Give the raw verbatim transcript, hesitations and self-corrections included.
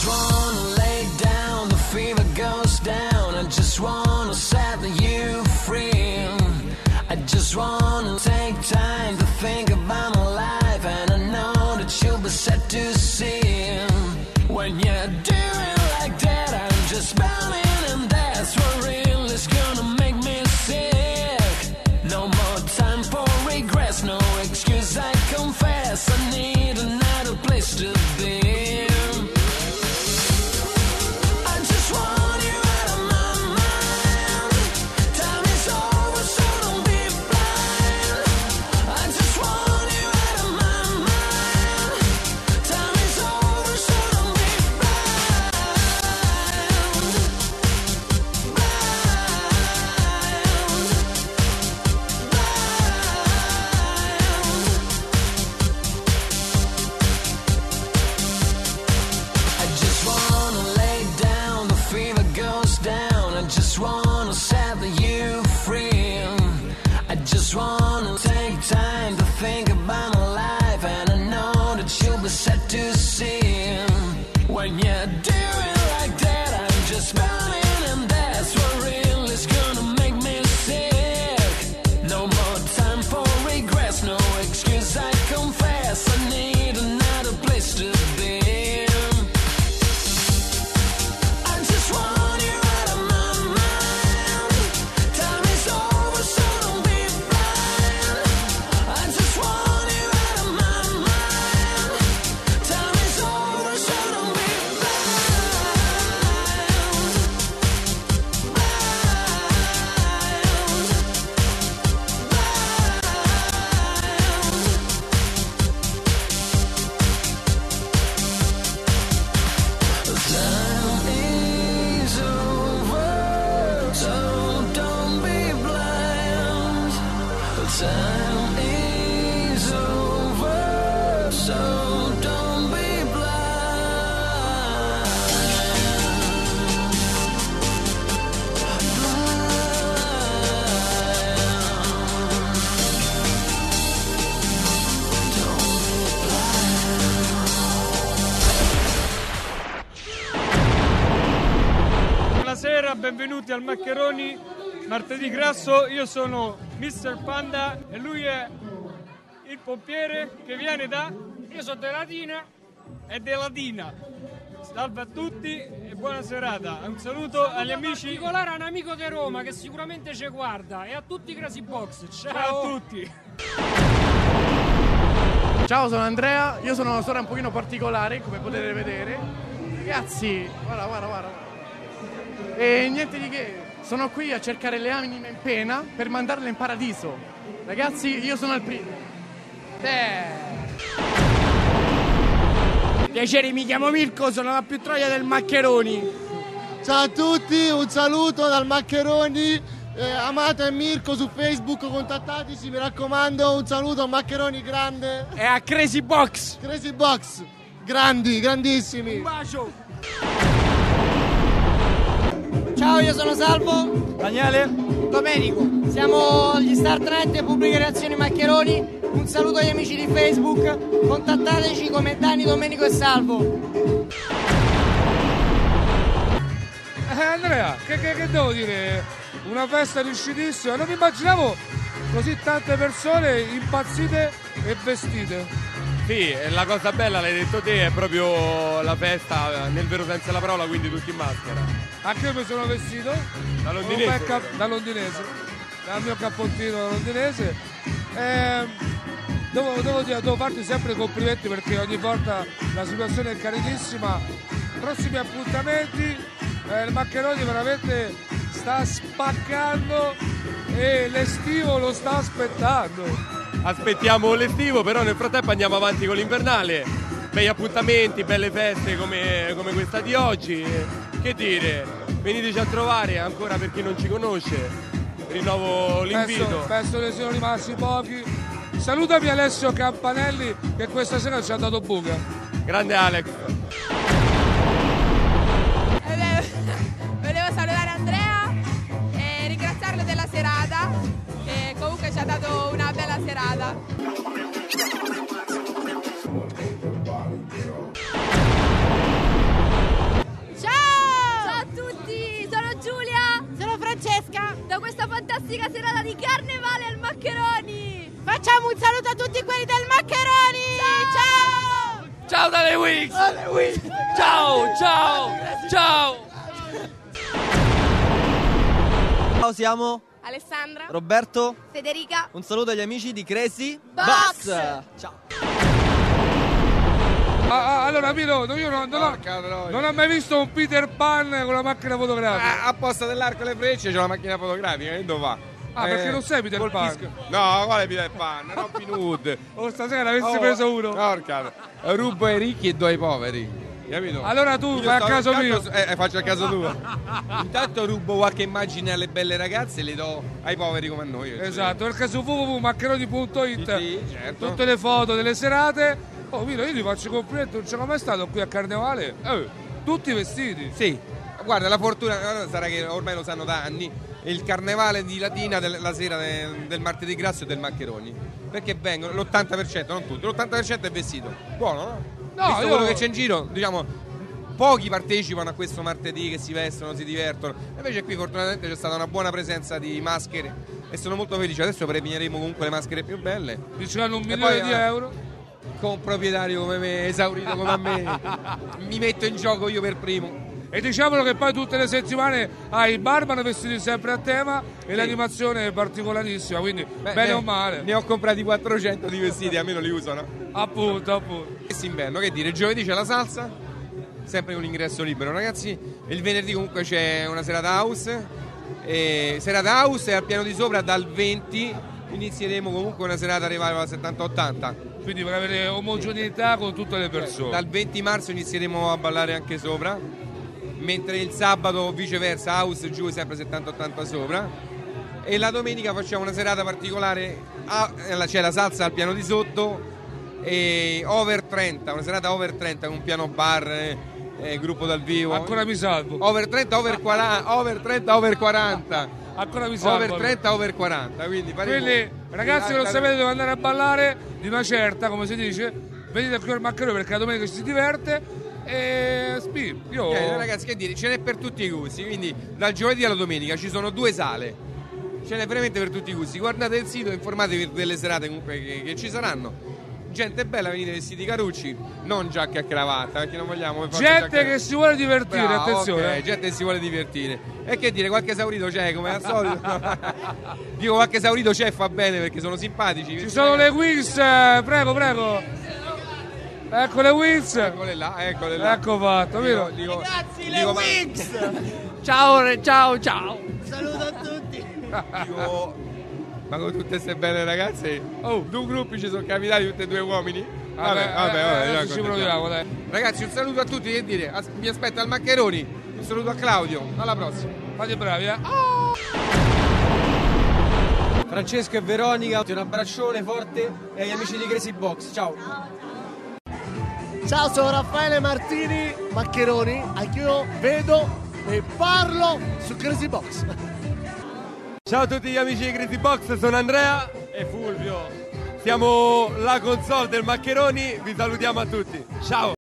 just wanna lay down, the fever goes down. I just wanna set you free. I just wanna take time to think about my life, and I know that you'll be set to see. When you're doing like that, I'm just bowing, and that's for real. It's gonna make me sick. No more time for regrets, no excuse, I confess. I need another place to be. Wanna take time to think about my life, and I know that you'll be set to see. When you're doing like that, I'm just bowing, and that's for real. It's gonna make me sick. No more time for regrets, no excuse, I confess. I need another place to be. I just want you out of my mind. Time is over, so don't be Buonasera, benvenuti al Maccheroni Martedì Grasso. Io sono mister Panda e lui è il pompiere che viene da... Io sono della Dina e della Dina. Salve a tutti e buona serata. Un saluto agli amici. In particolare a un amico di Roma che sicuramente ci guarda, e a tutti i Crazy Box. Ciao, Ciao a tutti. Ciao, sono Andrea. Io sono una storia un pochino particolare, come potete vedere. Ragazzi, guarda, guarda, guarda. E niente di che, sono qui a cercare le anime in pena per mandarle in paradiso. Ragazzi, io sono il primo. Piacere, mi chiamo Mirko, sono la più troia del Maccheroni. Ciao a tutti, un saluto dal Maccheroni. Eh, amate Mirko su Facebook, contattateci, mi raccomando. Un saluto a Maccheroni grande. E a Crazy Box. Crazy Box, grandi, grandissimi. Un bacio. Ciao, io sono Salvo. Daniele. Domenico. Siamo gli Startnet Pubbliche Reazioni Maccheroni. Un saluto agli amici di Facebook. Contattateci come Dani, Domenico e Salvo. Eh, Andrea, che, che, che devo dire? Una festa riuscitissima. Non mi immaginavo così tante persone impazzite e vestite. Sì, la cosa bella, l'hai detto te, è proprio la festa nel vero senso della parola, quindi tutti in maschera. Anche io mi sono vestito da londinese, cap- da londinese, dal mio cappottino da londinese. Eh, devo, devo, dire, devo farti sempre i complimenti perché ogni volta la situazione è carinissima. Prossimi appuntamenti, eh, il Maccheroni veramente sta spaccando e l'estivo lo sta aspettando. Aspettiamo l'estivo, però nel frattempo andiamo avanti con l'invernale. Bei appuntamenti, belle feste come, come questa di oggi. Che dire, veniteci a trovare ancora per chi non ci conosce. Rinnovo l'invito. Penso, penso ne siano rimasti pochi. Salutami Alessio Campanelli che questa sera ci ha dato buca. Grande Alex. Volevo salutare Andrea e ringraziarlo della serata, e comunque ci ha dato una bella serata. fantastica serata di carnevale al Maccheroni. Facciamo un saluto a tutti quelli del Maccheroni. Ciao! Ciao dalle Wix! Ciao, ciao, ciao! Ciao, siamo Alessandra, Roberto. Federica. Un saluto agli amici di Crazy Box. Ciao. Ah, ah, allora Milo, io non, non, ho, non ho mai visto un Peter Pan con la macchina fotografica. A, a posto dell'arco e le frecce c'è la macchina fotografica, che dove va? Ah, perché non sei Peter Pan? No, quale Peter Pan? Robin Hood. Oh, stasera avessi Oh, preso uno. Porca, rubo ai ricchi e do ai poveri. Capito? Allora tu Io fai a sto- caso mio. intanto- Eh, eh, faccio a caso tuo. Intanto rubo qualche immagine alle belle ragazze e le do ai poveri come a noi. Esatto, perché su w w w punto maccheroni punto it Sì, sì, certo. tutte le foto delle serate. Oh Milo, io ti faccio i complimenti, non c'è mai stato qui a Carnevale. Eh, tutti vestiti. Sì, guarda, la fortuna sarà che ormai lo sanno da anni. Il carnevale di Latina del- la sera del, del martedì grasso e del Maccheroni. Perché vengono l'ottanta per cento, non tutti, l'ottanta per cento è vestito. Buono, no? No, Visto io- quello che c'è in giro, diciamo, pochi partecipano a questo martedì, che si vestono, si divertono. Invece qui fortunatamente c'è stata una buona presenza di maschere e sono molto felice. Adesso premieremo comunque le maschere più belle. Riceveranno un E milione poi, di eh, euro. Con un proprietario come me, esaurito come a me, mi metto in gioco io per primo. E diciamolo che poi tutte le settimane hai i barman vestiti sempre a tema e Sì. l'animazione è particolarissima, quindi Beh, bene ne- o male. Ne ho comprati quattrocento di vestiti, a me non li usano. Appunto, appunto. Quest'inverno, che dire, giovedì c'è la salsa, sempre con ingresso libero ragazzi. Il venerdì comunque c'è una serata house, e serata house e al piano di sopra dal venti inizieremo comunque una serata revival settanta ottanta. Quindi per avere omogeneità con tutte le persone. Dal venti marzo inizieremo a ballare anche sopra, mentre il sabato viceversa house giù sempre settanta ottanta sopra, e la domenica facciamo una serata particolare, a- c'è la salsa al piano di sotto e over trenta, una serata over trenta con un piano bar, eh, eh, gruppo dal vivo. Ancora mi salvo. Over trenta, over quaranta, over trenta, over quaranta. Ancora mi salvo. Over trenta, over quaranta, quindi faremo- Quindi ragazzi che non la- sapete dove andare a ballare di una certa, come si dice, venite qui al Maccheroni perché la domenica ci si diverte e spi, io Eh, ragazzi, che dire, ce n'è per tutti i gusti, quindi dal giovedì alla domenica ci sono due sale, ce n'è veramente per tutti i gusti. Guardate il sito, informatevi delle serate comunque che, che ci saranno. Gente bella, venite vestiti carucci, non giacca e cravatta, perché non vogliamo per forza gente giacca- che si vuole divertire, Bravo, attenzione. ok, gente che si vuole divertire. E che dire, qualche esaurito c'è come al solito. Dico qualche esaurito c'è, fa bene perché sono simpatici. Ci sono le Wings, eh, prego, prego. Ecco le Wings. Eccole là, eccole là. Ecco fatto, vero? Dico, Ragazzi, le dico, ma- Wings! Ciao, re- ciao, ciao. Saluto a tutti. dico, ma con tutte queste belle ragazze, oh, due gruppi ci sono capitati, tutti e due uomini. Vabbè, vabbè, eh, vabbè, adesso dai, ci proviamo, dai. Ragazzi, un saluto a tutti, che dire, as- vi aspetto al Maccheroni, un saluto a Claudio, alla prossima. Fate bravi, eh. Francesco e Veronica, un abbraccione forte e agli amici di Crazy Box. Ciao. Ciao, sono Raffaele Martini, Maccheroni, anch'io vedo e parlo su Crazy Box. Ciao a tutti gli amici di Crazy Box, sono Andrea e Fulvio. Siamo la console del Maccheroni, vi salutiamo a tutti. Ciao!